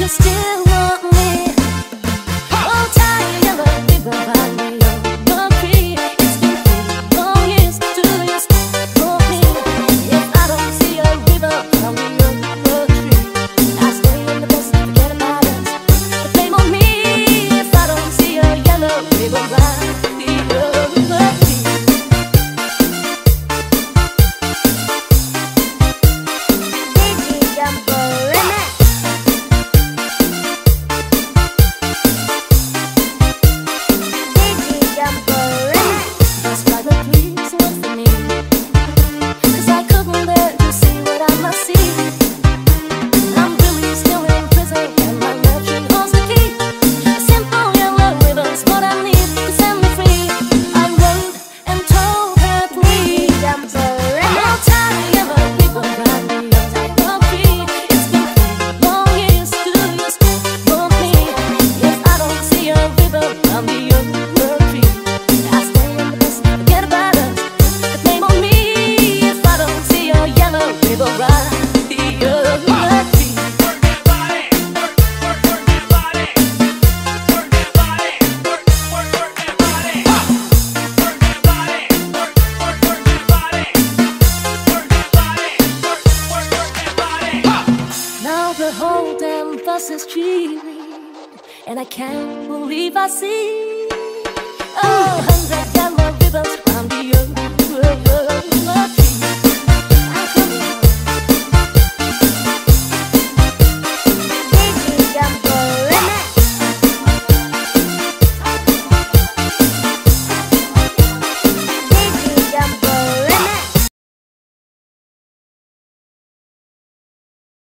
still want me. Oh, tiny yellow river by me on the tree. It's been 3 long years, 2 years for me. If I don't see a river by me on the tree, I stay in the bus, forget about us. The blame on me if I don't see a yellow river by the other tree. That's why the trees look for me, 'cause I couldn't bear to see what I must see. I'm really still in prison and my love she holds the key. A simple yellow river's what I need to set me free. I wrote and told her please. Oh, tiny yellow river by me on the tree. It's been 3 long years, 2 years for me. If I don't see a river by me on the tree, I stay in the bus, forget about us. The blame on me if I don't see a yellow river by the other tree. Work that body, work that body, work that body, work that body, work that body, work that body, work that body. Now the whole damn bus is cheering, and I can't believe I see. Oh,